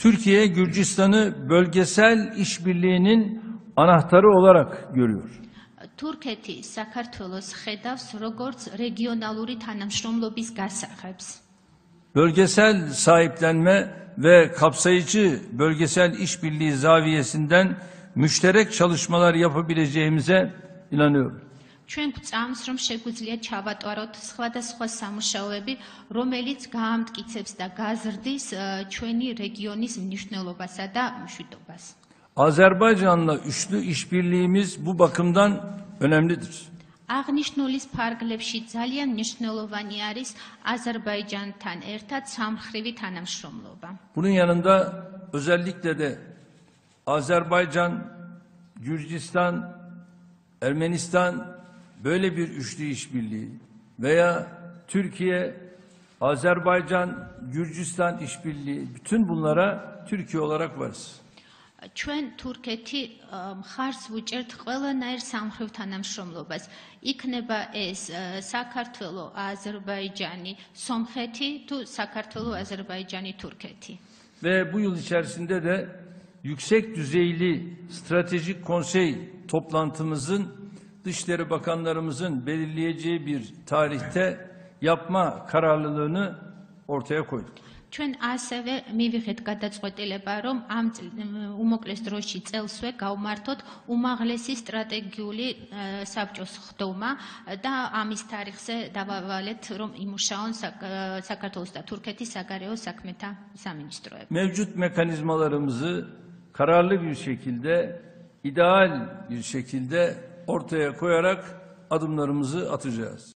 Türkiye, Gürcistan'ı bölgesel işbirliğinin anahtarı olarak görüyor. Თურქეთი საქართველოს ხედავს როგორც რეგიონალური თანამშრომლობის გასაღებს. Bölgesel sahiplenme ve kapsayıcı bölgesel işbirliği zaviyesinden müşterek çalışmalar yapabileceğimize inanıyorum. Ჩვენ გვწამს, რომ შეგვიძლია ჩავატაროთ სხვადასხვა სამუშაოები, რომელიც გაამტკიცებს და გაზრდის ჩვენი რეგიონის მნიშვნელობასა და მშვიდობას. Azerbaycan'la üçlü işbirliğimiz bu bakımdan önemlidir. აღნიშნულის ფარგლებში ძალიან მნიშვნელოვანი არის აზერბაიჯანთან ერთად სამხრივი თანამშრომლობა. Bunun yanında özellikle de Azerbaycan, Gürcistan, Ermenistan böyle bir üçlü işbirliği veya Türkiye, Azerbaycan, Gürcistan işbirliği, bütün bunlara Türkiye olarak varız. ჩვენ თურქეთი მხარს ვუჭერთ ყველანაირ სამხრივ თანამშრომლობას. იქნება ეს საქართველო, აზერბაიჯანი, სომხეთი თუ საქართველო, აზერბაიჯანი, თურქეთი. Ve bu yıl içerisinde de yüksek düzeyli stratejik konsey toplantımızın Dışişleri Bakanlarımızın belirleyeceği bir tarihte yapma kararlılığını ortaya koyduk. ჩვენ ასევე მივიღეთ გადაწყვეტილება, რომ ამ უმოკლეს დროში წელსვე გავმართოთ უმაღლესი სტრატეგიული საბჭოს ხდომა და ამის თარიღზე დავავალეთ, რომ იმუშაონ საქართველოს და თურქეთის საგარეო საქმეთა სამინისტროები. Mevcut mekanizmalarımızı kararlı bir şekilde, ideal bir şekilde ortaya koyarak adımlarımızı atacağız.